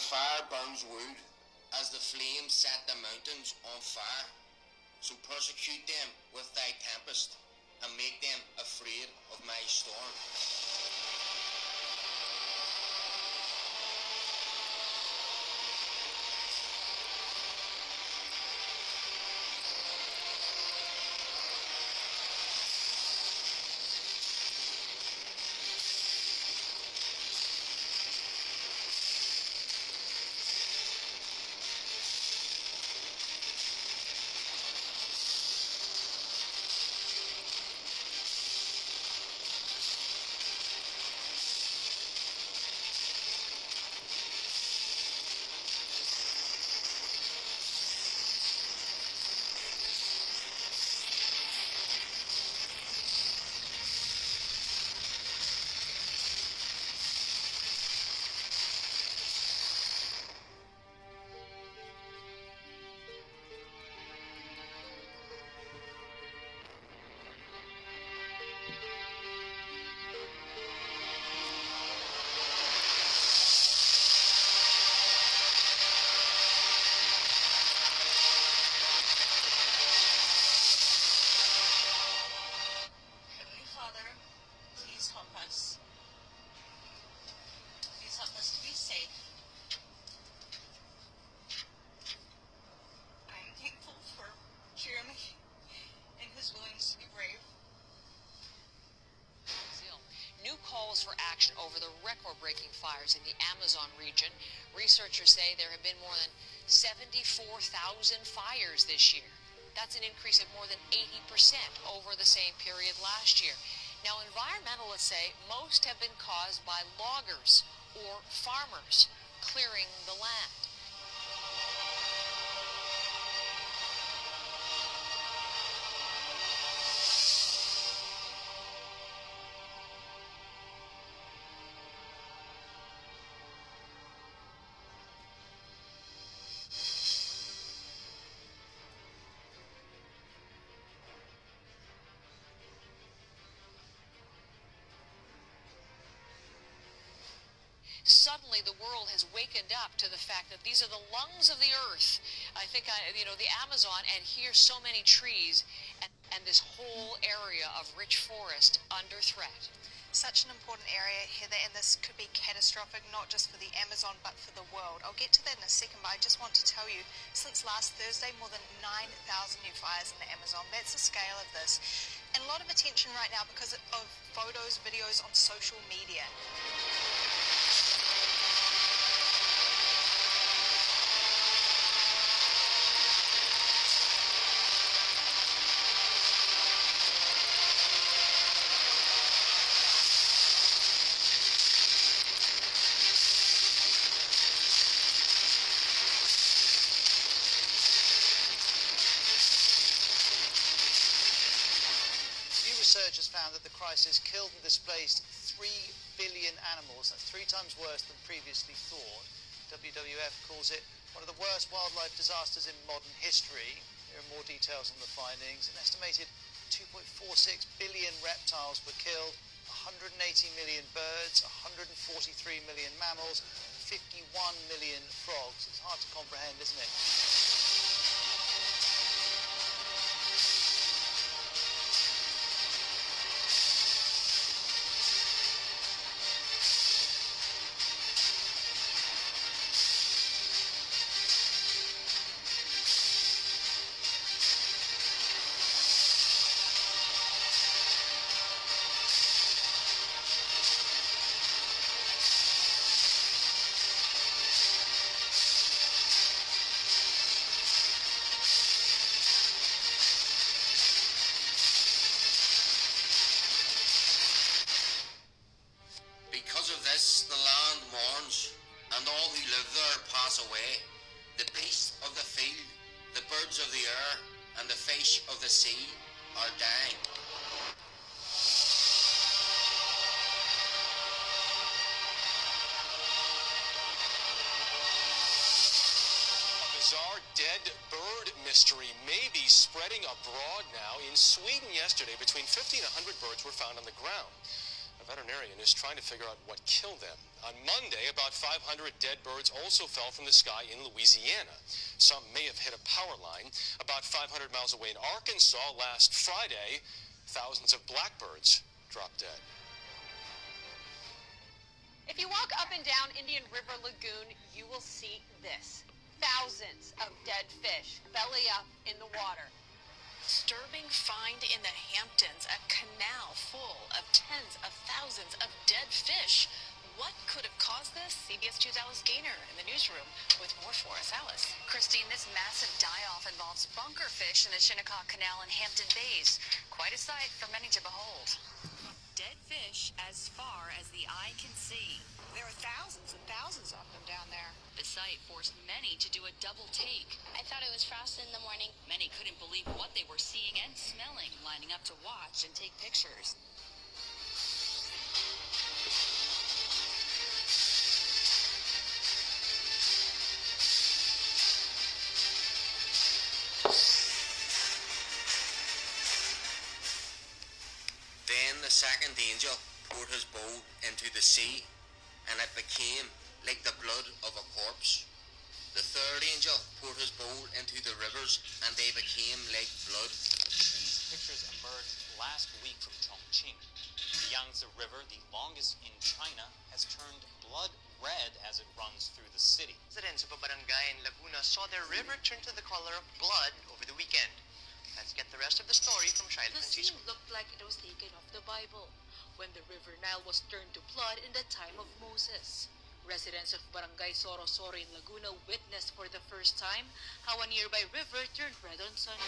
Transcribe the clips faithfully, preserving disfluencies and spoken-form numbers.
fire burns wood, as the flames set the mountains on fire. So persecute them with thy tempest, and make them afraid of my storm. For action over the record-breaking fires in the Amazon region. Researchers say there have been more than seventy-four thousand fires this year. That's an increase of more than eighty percent over the same period last year. Now, environmentalists say most have been caused by loggers or farmers clearing the land. Suddenly, the world has wakened up to the fact that these are the lungs of the earth. I think, I, you know, the Amazon, and here so many trees, and, and this whole area of rich forest under threat. Such an important area, Heather, and this could be catastrophic, not just for the Amazon, but for the world. I'll get to that in a second, but I just want to tell you, since last Thursday, more than nine thousand new fires in the Amazon. That's the scale of this. And a lot of attention right now because of photos, videos on social media. Researchers found that the crisis killed and displaced three billion animals. That's three times worse than previously thought. W W F calls it one of the worst wildlife disasters in modern history. There are more details on the findings. An estimated two point four six billion reptiles were killed, one hundred eighty million birds, one hundred forty-three million mammals, fifty-one million frogs. It's hard to comprehend, isn't it? The land mourns, and all who live there pass away. The beasts of the field, the birds of the air, and the fish of the sea are dying. A bizarre dead bird mystery may be spreading abroad now. In Sweden yesterday, between fifty and one hundred birds were found on the ground. A veterinarian is trying to figure out what killed them. On Monday, about five hundred dead birds also fell from the sky in Louisiana. Some may have hit a power line. About five hundred miles away in Arkansas last Friday, thousands of blackbirds dropped dead. If you walk up and down Indian River Lagoon, you will see this. Thousands of dead fish belly up in the water. Disturbing find in the Hamptons, a canal full of tens of thousands of dead fish. What could have caused this? C B S two's Alice Gaynor in the newsroom with more for us. Alice. Christine, this massive die-off involves bunker fish in the Shinnecock Canal in Hampton Bays. Quite a sight for many to behold. Dead fish as far as the eye can see. There are thousands and thousands of them down there. The sight forced many to do a double take. I thought it was frost in the morning. Many couldn't believe what they were seeing and smelling, lining up to watch and take pictures. Then the second angel poured his bowl into the sea, and it became like the blood of a corpse. The third angel poured his bowl into the rivers, and they became like blood. These pictures emerged last week from Chongqing. The Yangtze River, the longest in China, has turned blood red as it runs through the city. Residents of a barangay in Laguna saw their river turn to the color of blood over the weekend. Let's get the rest of the story from Shaila The Francisco. scene looked like it was taken off the Bible, when the River Nile was turned to blood in the time of Moses. Residents of Barangay Sorosoro in Laguna witnessed for the first time how a nearby river turned red on Sunday.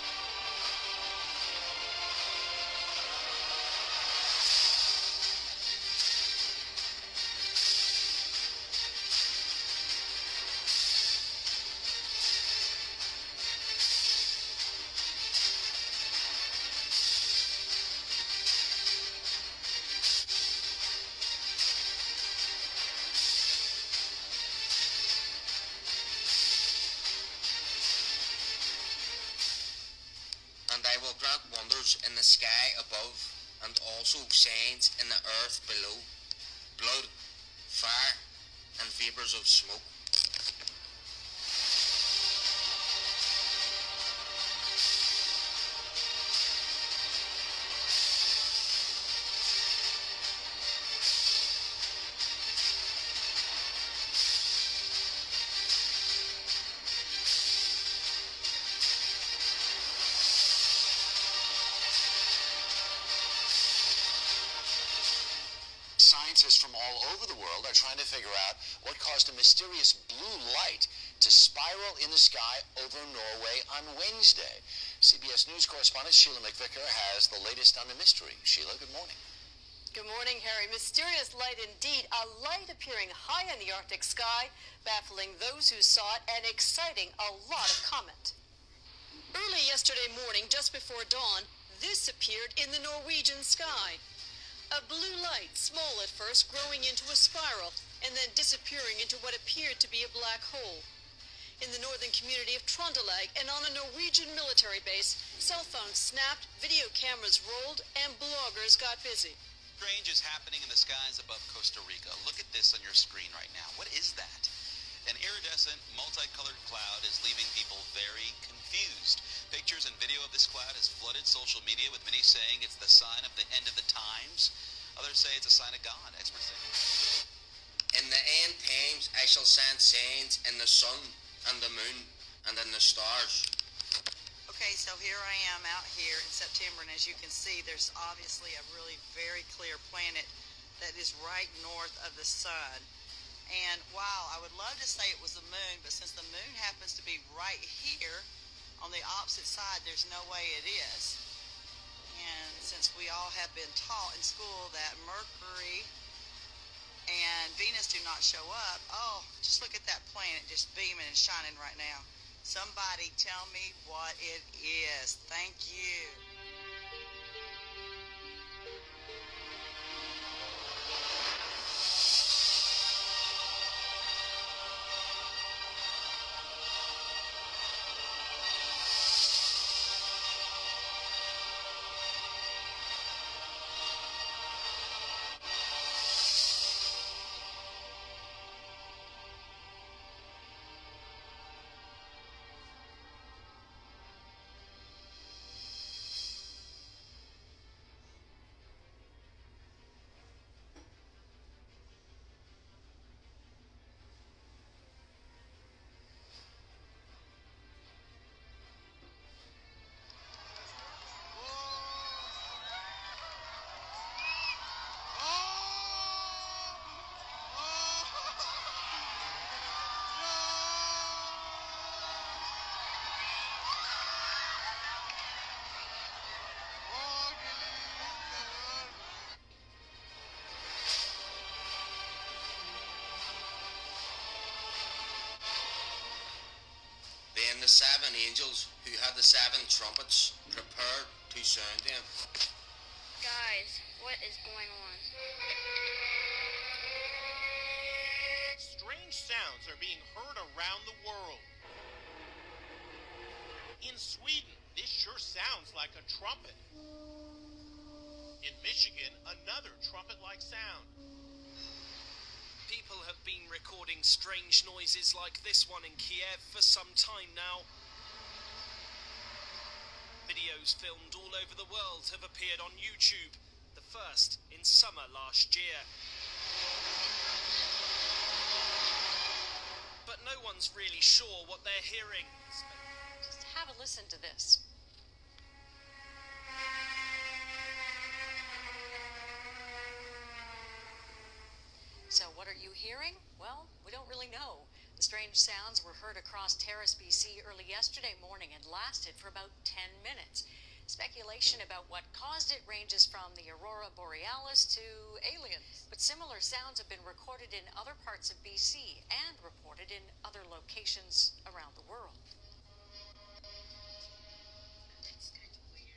And I will grant wonders in the sky above, and also signs in the earth below, blood, fire, and vapours of smoke. Scientists from all over the world are trying to figure out what caused a mysterious blue light to spiral in the sky over Norway on Wednesday. C B S News correspondent Sheila McVicker has the latest on the mystery. Sheila, good morning. Good morning, Harry. Mysterious light indeed. A light appearing high in the Arctic sky, baffling those who saw it and exciting a lot of comment. Early yesterday morning, just before dawn, this appeared in the Norwegian sky. A blue light, small at first, growing into a spiral, and then disappearing into what appeared to be a black hole. In the northern community of Trøndelag and on a Norwegian military base, cell phones snapped, video cameras rolled, and bloggers got busy. Strange is happening in the skies above Costa Rica. Look at this on your screen right now. What is that? An iridescent, multicolored cloud is leaving people very confused. Pictures and video of this cloud has flooded social media, with many saying it's the sign of the end of the times. Others say it's a sign of God, experts say. In the end times I shall send signs in the sun and the moon and in the stars. Okay, so here I am out here in September, and as you can see, there's obviously a really very clear planet that is right north of the sun. And wow, I would love to say it was the moon, but since the moon happens to be right here on the opposite side, there's no way it is. And since we all have been taught in school that Mercury and Venus do not show up, oh, just look at that planet just beaming and shining right now. Somebody tell me what it is. Thank you. seven angels who had the seven trumpets prepared to sound them. Guys, what is going on? Strange sounds are being heard around the world. In Sweden, this sure sounds like a trumpet. In Michigan, another trumpet-like sound. People have been recording strange noises like this one in Kiev for some time now. Videos filmed all over the world have appeared on YouTube, the first in summer last year. But no one's really sure what they're hearing. Just have a listen to this. So what are you hearing? Well, we don't really know. The strange sounds were heard across Terrace, B C early yesterday morning and lasted for about ten minutes. Speculation about what caused it ranges from the aurora borealis to aliens. But similar sounds have been recorded in other parts of B C and reported in other locations around the world. That's kind of weird.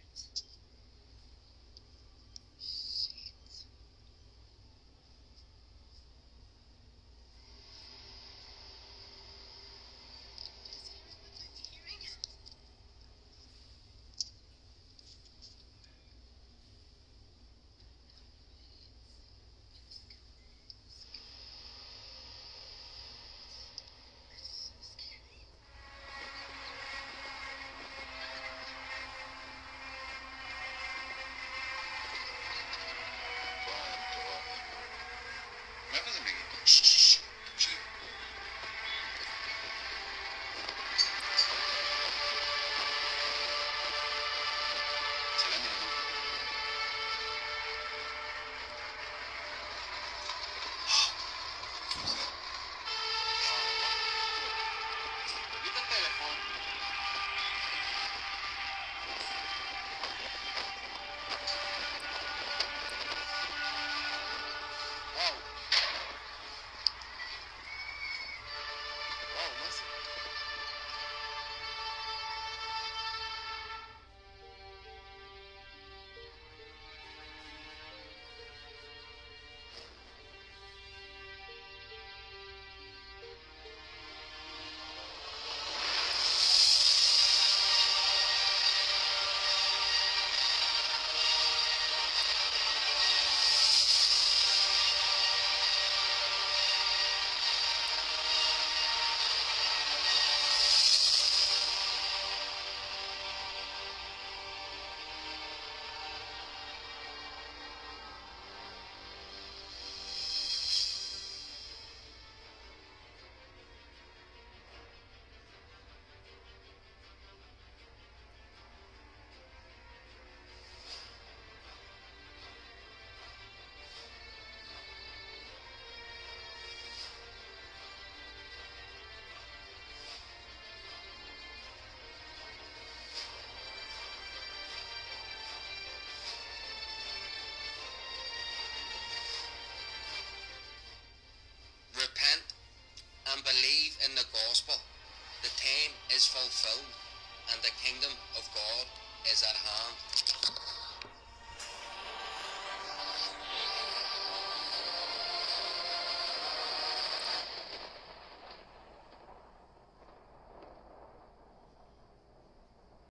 Believe in the gospel. The time is fulfilled and the kingdom of God is at hand.